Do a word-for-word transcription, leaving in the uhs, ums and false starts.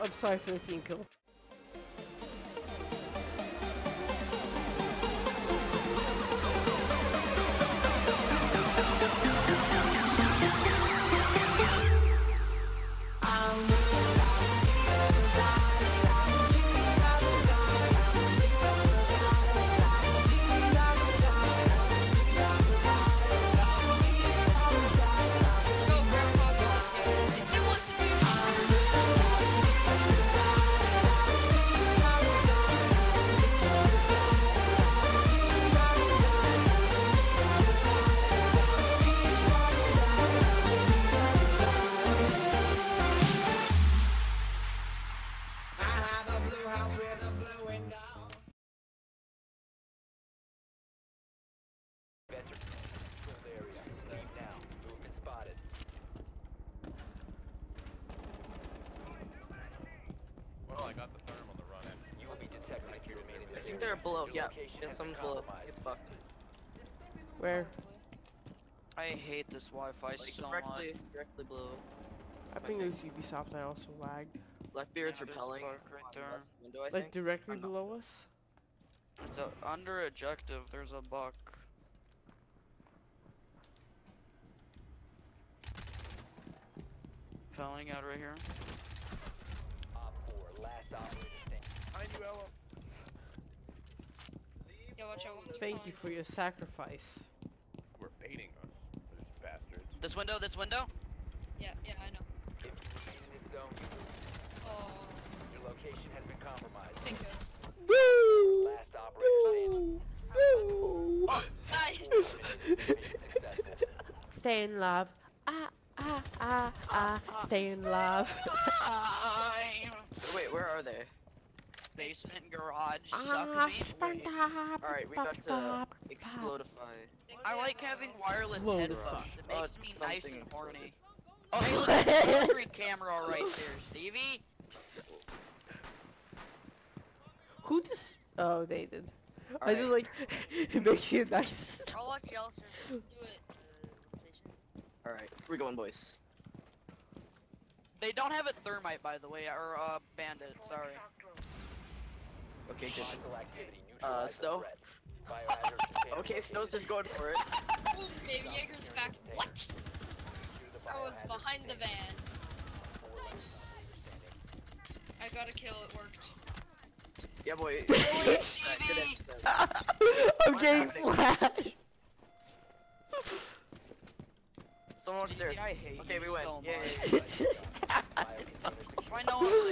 I'm sorry for the team kill. Well, I got the therm on the run in. You will be detected if you remain in this I think they're below. Yeah, yeah, someone's below. It's bucked. Where? I hate this Wi-Fi Like so directly, much. directly below. I think it was Ubisoft and I also lagged. Blackbeard's Yeah, there's a repelling. bug right there. West window, I Like think. directly I'm not- below us? It's a, under objective, there's a buck. Pelling out right here. Op four, last operator standing. Behind you, Ella. Yeah, watch out. One's Thank you behind for your sacrifice. We're baiting us, those bastards. This window, this window? Yeah, yeah, I know. If you remain in this zone, you Oh, your location has been compromised. think good. Woo! Last operator standing. Woo! Oh, nice! Mission successful. Stay in love. Ah, ah, ah, ah. Stay in love. Wait, where are they? Basement, garage, Ah, suck me. stop. Alright, we got to explodify. I like having wireless Whoa. headphones. It Oh, makes me nice something and horny. exploded. Oh, hey, look at the delivery camera right there, Stevie. Who just? Oh, they did. I Alright. just like it makes you nice. I'll watch y'all, sir. Do it. Alright, we're going, boys. They don't have a thermite, by the way, or uh, bandit. Sorry. Okay, good. Hostile activity. Uh, Neutralize the Snow? threat. Biohazard container Okay, located. Snow's just going for it. Ooh, baby Jaeger's back. What? Secure the I was biohazard behind the container. van. Four last operator standing. I got a kill, it worked. Yeah, boy. Really, Good Stevie? exercise. I'm getting flash. Someone upstairs. Stevie, I hate Okay, you we win. so Yay. much. Biocontainer secured. I know I'm